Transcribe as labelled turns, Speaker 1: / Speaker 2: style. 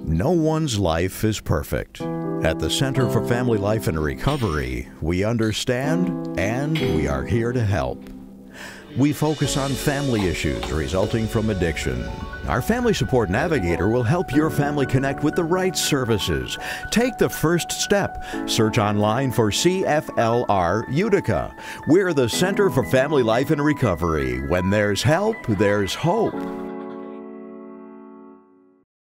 Speaker 1: No one's life is perfect. At the Center for Family Life and Recovery, we understand and we are here to help. We focus on family issues resulting from addiction. Our Family Support Navigator will help your family connect with the right services. Take the first step. Search online for CFLR Utica. We're the Center for Family Life and Recovery. When there's help, there's hope.